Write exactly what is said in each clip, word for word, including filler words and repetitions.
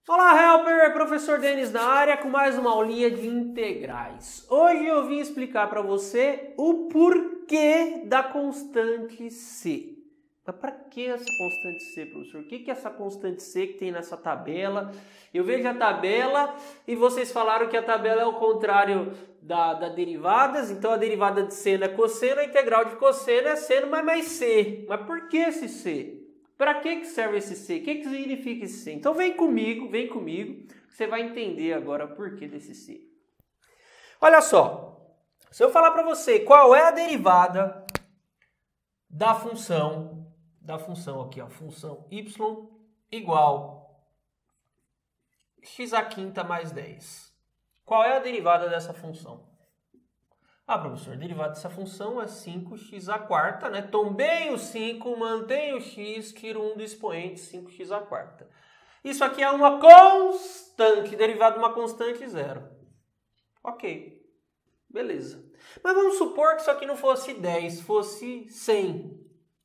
Olá, Helper! Professor Denis na área com mais uma aulinha de integrais. Hoje eu vim explicar para você o porquê da constante C. Mas para que essa constante C, professor? O que é essa constante C que tem nessa tabela? Eu vejo a tabela e vocês falaram que a tabela é o contrário da, da derivadas. Então a derivada de seno é cosseno, a integral de cosseno é seno mais mais C. Mas por que esse C? Para que que serve esse C? O que que significa esse C? Então vem comigo, vem comigo, você vai entender agora o porquê desse C. Olha só, se eu falar para você qual é a derivada da função, da função aqui, ó, função y igual x à quinta mais dez. Qual é a derivada dessa função? Ah, professor, a derivada dessa função é cinco x à quarta, né? Tombei o cinco, mantenho o x, tiro um do expoente, cinco x à quarta. Isso aqui é uma constante, derivada de uma constante zero. Ok, beleza. Mas vamos supor que isso aqui não fosse dez, fosse cem.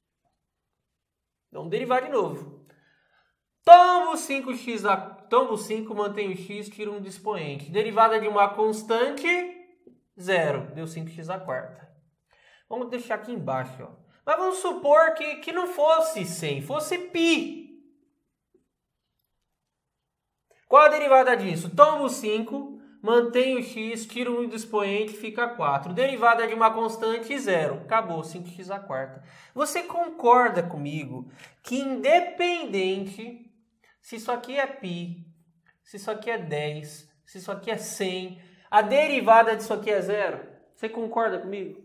Vamos derivar de novo. Tombo cinco x a... Tombo cinco, mantenho x, tiro um do expoente. Derivada de uma constante... zero, deu cinco x à quarta. Vamos deixar aqui embaixo, ó. Mas vamos supor que, que não fosse cem, fosse π. Qual a derivada disso? Tomo cinco, mantenho x, tiro um do expoente, fica quatro. Derivada de uma constante, zero. Acabou, cinco x à quarta. Você concorda comigo que independente se isso aqui é π, se isso aqui é dez, se isso aqui é cem... a derivada disso aqui é zero? Você concorda comigo?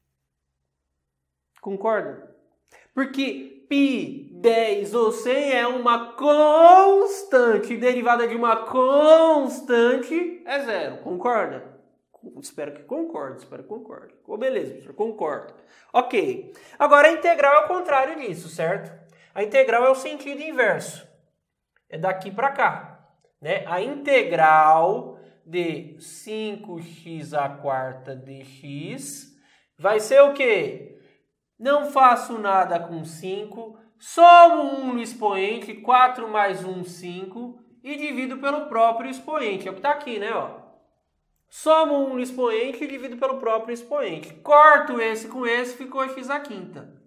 Concorda? Porque π, dez ou cem é uma constante. Derivada de uma constante é zero. Concorda? Espero que concorde. Espero que concorde. Oh, beleza, professor. Concordo. Ok. Agora a integral é o contrário disso, certo? A integral é o sentido inverso. É daqui para cá, né? A integral de cinco x à quarta dx vai ser o quê? Não faço nada com cinco, somo um no expoente, quatro mais um, cinco, e divido pelo próprio expoente. É o que está aqui, né? Ó. Somo um no expoente e divido pelo próprio expoente. Corto esse com esse, ficou x à quinta.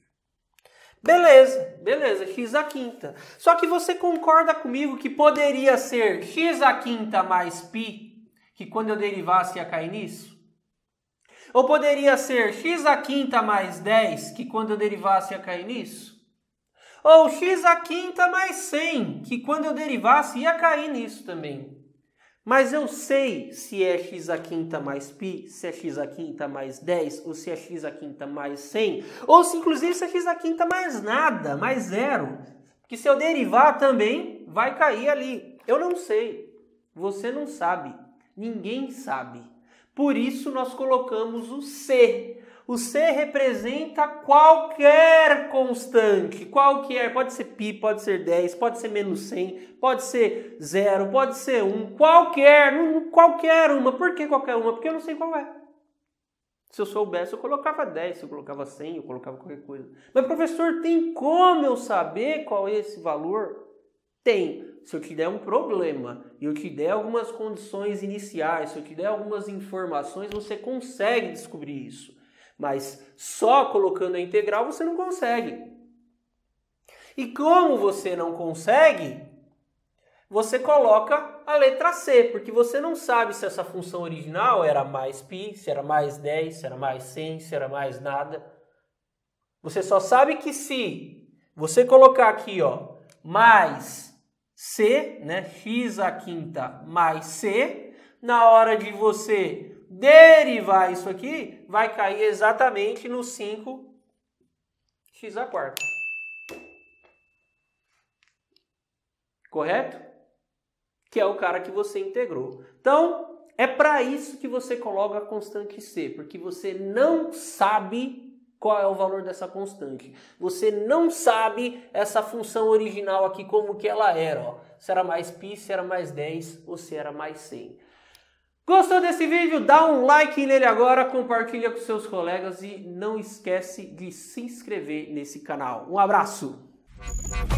Beleza, beleza, x à quinta. Só que você concorda comigo que poderia ser x à quinta mais π, que quando eu derivasse ia cair nisso? Ou poderia ser x à quinta mais dez, que quando eu derivasse ia cair nisso? Ou x à quinta mais cem, que quando eu derivasse ia cair nisso também. Mas eu sei se é x à quinta mais π, se é x à quinta mais dez, ou se é x à quinta mais cem, ou se inclusive se é x à quinta mais nada, mais zero. Porque se eu derivar também, vai cair ali. Eu não sei. Você não sabe. Ninguém sabe. Por isso nós colocamos o C. O C representa qualquer constante, qualquer, pode ser π, pode ser dez, pode ser menos cem, pode ser zero, pode ser um, qualquer, qualquer uma. Por que qualquer uma? Porque eu não sei qual é. Se eu soubesse, eu colocava dez, se eu colocava cem, eu colocava qualquer coisa. Mas, professor, tem como eu saber qual é esse valor? Tem. Se eu te der um problema e eu te der algumas condições iniciais, se eu te der algumas informações, você consegue descobrir isso. Mas só colocando a integral você não consegue. E como você não consegue, você coloca a letra C, porque você não sabe se essa função original era mais π, se era mais dez, se era mais cem, se era mais nada. Você só sabe que se você colocar aqui, ó, mais C, né, x à quinta mais C, na hora de você derivar isso aqui, vai cair exatamente no cinco x à quarta. Correto? Que é o cara que você integrou. Então, é para isso que você coloca a constante C, porque você não sabe qual é o valor dessa constante. Você não sabe essa função original aqui, como que ela era. Ó. Se era mais π, se era mais dez ou se era mais cem. Gostou desse vídeo? Dá um like nele agora, compartilha com seus colegas e não esquece de se inscrever nesse canal. Um abraço!